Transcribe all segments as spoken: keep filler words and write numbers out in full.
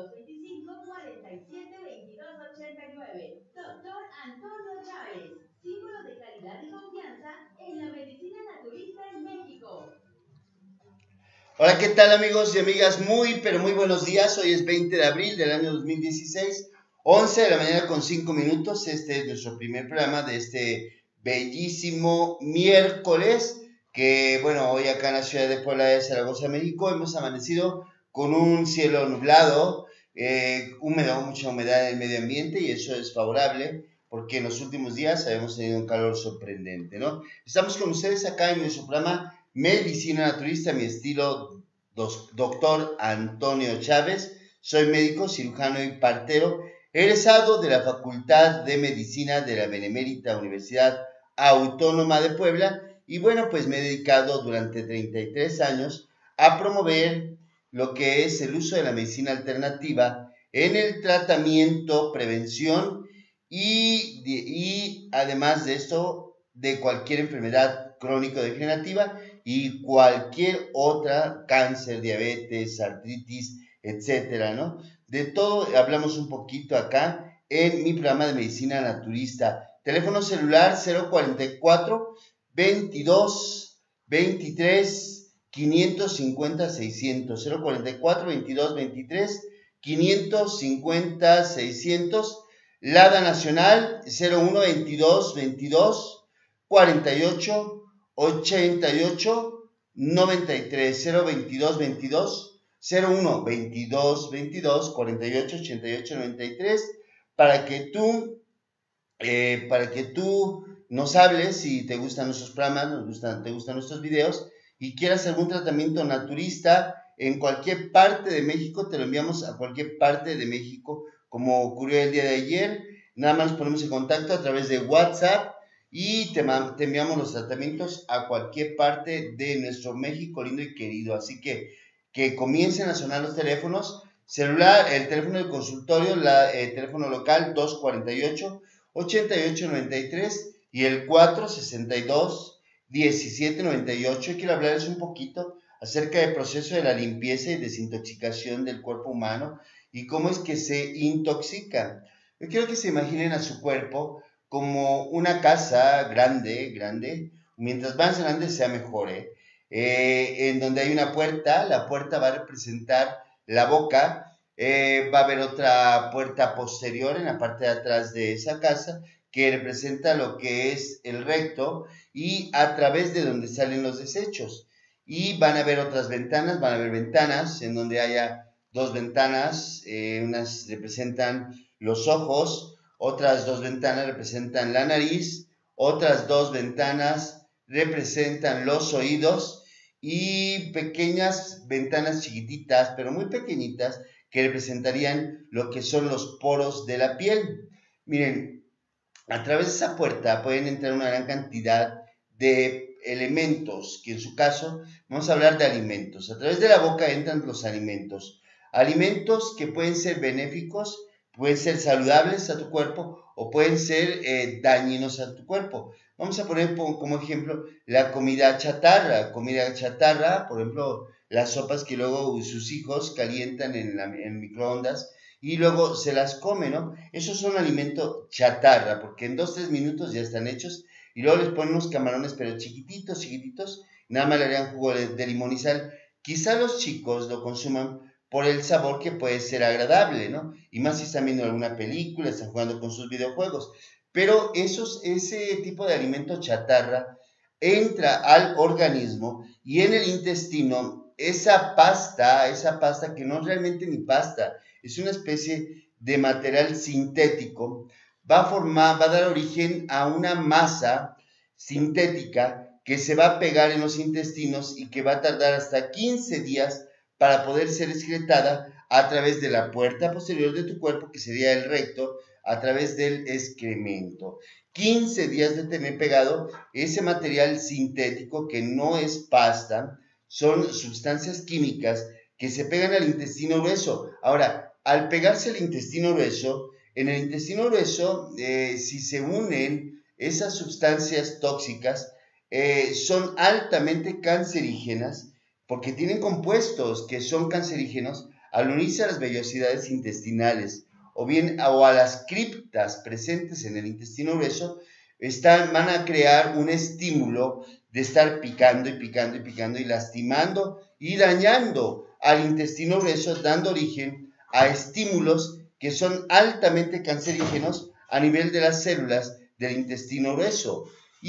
dos veinticinco, cuarenta y siete, veintidós ochenta y nueve. Doctor Antonio Chávez, símbolo de calidad y confianza en la medicina naturista en México. Hola, ¿qué tal amigos y amigas? Muy, pero muy buenos días. Hoy es veinte de abril del año dos mil dieciséis, once de la mañana con cinco minutos. Este es nuestro primer programa de este bellísimo miércoles, que bueno, hoy acá en la ciudad de Puebla de Zaragoza, México, hemos amanecido con un cielo nublado, eh, húmedo, mucha humedad en el medio ambiente, y eso es favorable porque en los últimos días habíamos tenido un calor sorprendente, ¿no? Estamos con ustedes acá en nuestro programa Medicina Naturista, mi estilo doctor Antonio Chávez. Soy médico, cirujano y partero, egresado de la Facultad de Medicina de la Benemérita Universidad Autónoma de Puebla, y bueno, pues me he dedicado durante treinta y tres años a promover lo que es el uso de la medicina alternativa en el tratamiento, prevención y, y además de esto, de cualquier enfermedad crónico-degenerativa y cualquier otra, cáncer, diabetes, artritis, etcétera, ¿no? De todo hablamos un poquito acá en mi programa de medicina naturista. Teléfono celular cero cuarenta y cuatro, veintidós, veintitrés, quinientos cincuenta, seiscientos, cero cuarenta y cuatro, veintidós, veintitrés, quinientos cincuenta, seiscientos. Lada Nacional cero uno, veintidós, veintidós, cuarenta y ocho, ochenta y ocho, noventa y tres, cero veintidós, veintidós, cero uno, veintidós, veintidós, cuarenta y ocho, ochenta y ocho, noventa y tres, para que tú, eh, para que tú nos hables si te gustan nuestros programas, nos gustan, te gustan nuestros videos y quieras algún tratamiento naturista en cualquier parte de México. Te lo enviamos a cualquier parte de México, como ocurrió el día de ayer. Nada más nos ponemos en contacto a través de WhatsApp y te, te enviamos los tratamientos a cualquier parte de nuestro México lindo y querido. Así que que comiencen a sonar los teléfonos. Celular, el teléfono del consultorio, la, el teléfono local dos cuarenta y ocho, ochenta y ocho, noventa y tres y el cuatro sesenta y dos, diecisiete noventa y ocho. Quiero hablarles un poquito acerca del proceso de la limpieza y desintoxicación del cuerpo humano y cómo es que se intoxica. Yo quiero que se imaginen a su cuerpo como una casa grande, grande, mientras más grande sea mejor, ¿eh? Eh, en donde hay una puerta. La puerta va a representar la boca, eh, va a haber otra puerta posterior en la parte de atrás de esa casa que representa lo que es el recto y a través de donde salen los desechos. Y van a haber otras ventanas, van a haber ventanas en donde haya dos ventanas, eh, unas representan los ojos, otras dos ventanas representan la nariz, otras dos ventanas representan los oídos y pequeñas ventanas chiquititas, pero muy pequeñitas, que representarían lo que son los poros de la piel. Miren, a través de esa puerta pueden entrar una gran cantidad de elementos, que en su caso vamos a hablar de alimentos. A través de la boca entran los alimentos. Alimentos que pueden ser benéficos, pueden ser saludables a tu cuerpo o pueden ser eh, dañinos a tu cuerpo. Vamos a poner como ejemplo la comida chatarra. Comida chatarra, por ejemplo, las sopas que luego sus hijos calientan en, la, en microondas y luego se las comen, ¿no? Esos son alimentos chatarra, porque en dos, tres minutos ya están hechos y luego les ponen unos camarones, pero chiquititos, chiquititos, nada más le harían jugo de, de limón y sal. Quizá los chicos lo consuman por el sabor que puede ser agradable, ¿no? Y más si están viendo alguna película, están jugando con sus videojuegos. Pero esos, ese tipo de alimento chatarra entra al organismo y en el intestino esa pasta, esa pasta que no es realmente ni pasta, es una especie de material sintético, va a formar, va a dar origen a una masa sintética que se va a pegar en los intestinos y que va a tardar hasta quince días para poder ser excretada a través de la puerta posterior de tu cuerpo, que sería el recto, a través del excremento. quince días de tener pegado ese material sintético que no es pasta, son sustancias químicas que se pegan al intestino grueso. Ahora, al pegarse al intestino grueso, en el intestino grueso, eh, si se unen esas sustancias tóxicas, eh, son altamente cancerígenas porque tienen compuestos que son cancerígenos al unirse a las vellosidades intestinales o bien o a las criptas presentes en el intestino grueso, están, van a crear un estímulo de estar picando y picando y picando y lastimando y dañando al intestino grueso, dando origen a estímulos que son altamente cancerígenos a nivel de las células del intestino grueso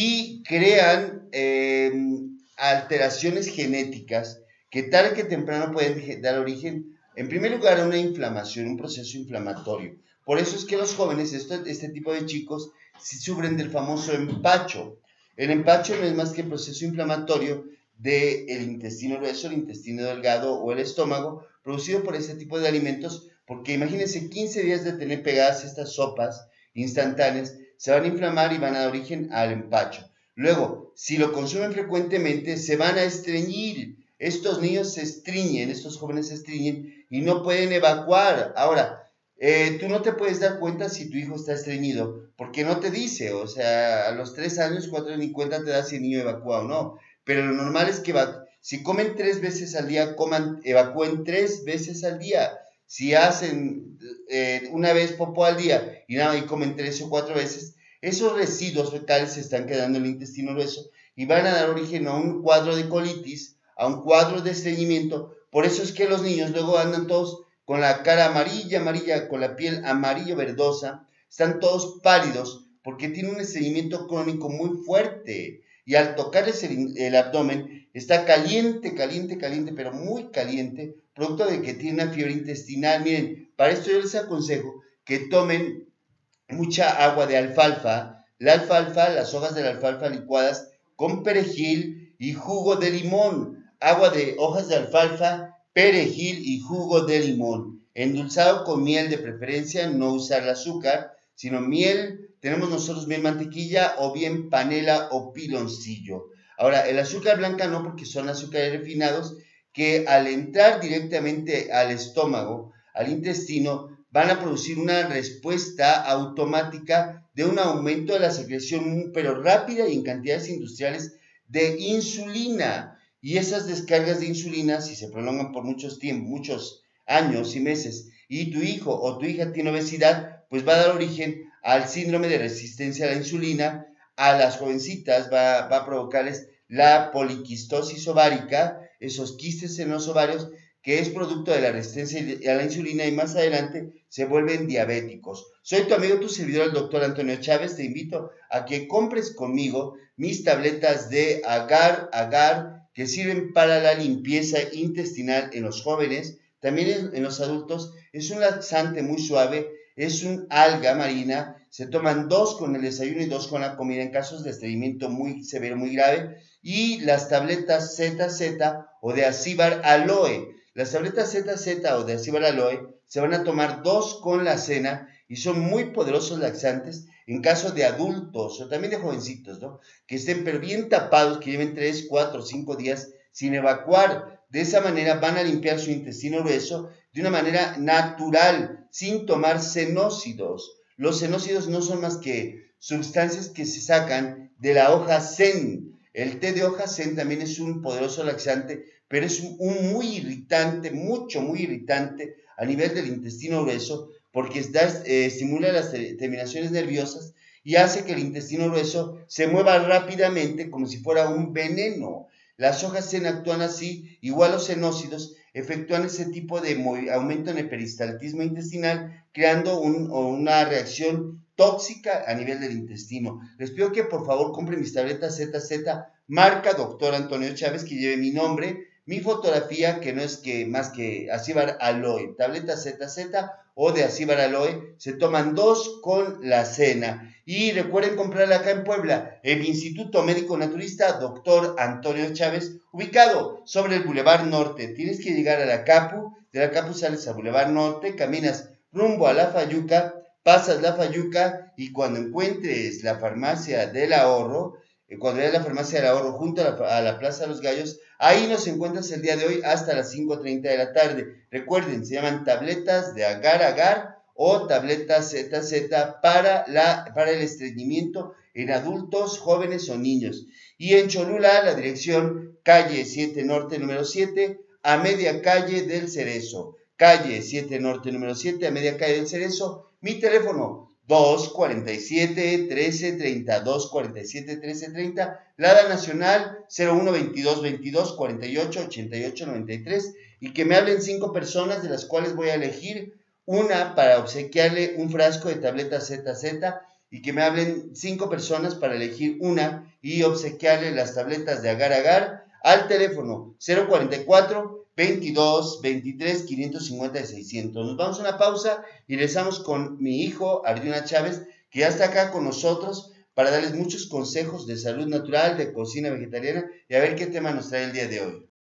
y crean eh, alteraciones genéticas que tarde que temprano pueden dar origen, en primer lugar, a una inflamación, un proceso inflamatorio. Por eso es que los jóvenes, este, este tipo de chicos, sufren del famoso empacho. El empacho no es más que el proceso inflamatorio del intestino grueso, el intestino delgado o el estómago, producido por este tipo de alimentos, porque imagínense quince días de tener pegadas estas sopas instantáneas, se van a inflamar y van a dar origen al empacho. Luego, si lo consumen frecuentemente, se van a estreñir. Estos niños se estreñen, estos jóvenes se estreñen y no pueden evacuar. Ahora, eh, tú no te puedes dar cuenta si tu hijo está estreñido, porque no te dice, o sea, a los tres años, cuatro años, ni cuenta te da si el niño evacúa o no. Pero lo normal es que si comen tres veces al día, coman, evacúen tres veces al día. Si hacen eh, una vez popó al día y nada y comen tres o cuatro veces, esos residuos fecales se están quedando en el intestino grueso y van a dar origen a un cuadro de colitis, a un cuadro de estreñimiento. Por eso es que los niños luego andan todos con la cara amarilla, amarilla, con la piel amarillo verdosa, están todos pálidos porque tienen un estreñimiento crónico muy fuerte y al tocarles el, el abdomen está caliente, caliente, caliente, pero muy caliente, producto de que tiene una fiebre intestinal. Miren, para esto yo les aconsejo que tomen mucha agua de alfalfa, la alfalfa, las hojas de la alfalfa licuadas con perejil y jugo de limón, agua de hojas de alfalfa, perejil y jugo de limón, endulzado con miel de preferencia, no usar el azúcar, sino miel, tenemos nosotros miel mantequilla o bien panela o piloncillo. Ahora, el azúcar blanca no, porque son azúcares refinados que al entrar directamente al estómago, al intestino, van a producir una respuesta automática de un aumento de la secreción, pero rápida y en cantidades industriales de insulina. Y esas descargas de insulina, si se prolongan por muchos tiempos, muchos años y meses, y tu hijo o tu hija tiene obesidad, pues va a dar origen al síndrome de resistencia a la insulina. A las jovencitas va, va a provocarles la poliquistosis ovárica, esos quistes en los ovarios, que es producto de la resistencia a la insulina y más adelante se vuelven diabéticos. Soy tu amigo, tu servidor, el doctor Antonio Chávez. Te invito a que compres conmigo mis tabletas de agar, agar, que sirven para la limpieza intestinal en los jóvenes, también en, en los adultos. Es un laxante muy suave, es un alga marina, se toman dos con el desayuno y dos con la comida en casos de estreñimiento muy severo, muy grave. Y las tabletas Z Z o de Acíbar Aloe. Las tabletas Z Z o de Acíbar Aloe se van a tomar dos con la cena y son muy poderosos laxantes en caso de adultos o también de jovencitos, ¿no? Que estén pero bien tapados, que lleven tres, cuatro, cinco días sin evacuar. De esa manera van a limpiar su intestino grueso de una manera natural, sin tomar cenócidos. Los cenócidos no son más que sustancias que se sacan de la hoja zen. El té de hoja zen también es un poderoso laxante, pero es un, un muy irritante, mucho, muy irritante a nivel del intestino grueso, porque está, eh, estimula las terminaciones nerviosas y hace que el intestino grueso se mueva rápidamente como si fuera un veneno. Las hojas zen actúan así, igual los cenócidos efectúan ese tipo de aumento en el peristaltismo intestinal, creando un, una reacción tóxica a nivel del intestino. Les pido que por favor compren mis tabletas Z Z, marca doctor Antonio Chávez, que lleve mi nombre, mi fotografía, que no es que más que Acíbar Aloe, tabletas Z Z o de Acíbar Aloe, se toman dos con la cena. Y recuerden comprarla acá en Puebla, el Instituto Médico Naturista doctor Antonio Chávez, ubicado sobre el Boulevard Norte. Tienes que llegar a la Capu, de la Capu sales a Boulevard Norte, caminas rumbo a la Fayuca, pasas la Fayuca y cuando encuentres la farmacia del ahorro, cuando veas la farmacia del ahorro junto a la, a la Plaza de los Gallos, ahí nos encuentras el día de hoy hasta las cinco treinta de la tarde. Recuerden, se llaman tabletas de agar agar o tabletas Z Z para, la, para el estreñimiento en adultos, jóvenes o niños. Y en Cholula, la dirección calle siete Norte número siete, a media calle del Cerezo. calle siete Norte, número siete, a media calle del Cerezo. Mi teléfono, dos cuarenta y siete, trece treinta, dos cuarenta y siete, trece treinta. Lada Nacional, cero uno veintidós veintidós cuarenta y ocho ochenta y ocho noventa y tres. Y que me hablen cinco personas, de las cuales voy a elegir una para obsequiarle un frasco de tabletas Z Z, y que me hablen cinco personas para elegir una y obsequiarle las tabletas de agar agar al teléfono cero cuarenta y cuatro, veintidós, veintitrés, quinientos cincuenta y seiscientos. Nos vamos a una pausa y regresamos con mi hijo Arjuna Chávez, que ya está acá con nosotros para darles muchos consejos de salud natural, de cocina vegetariana y a ver qué tema nos trae el día de hoy.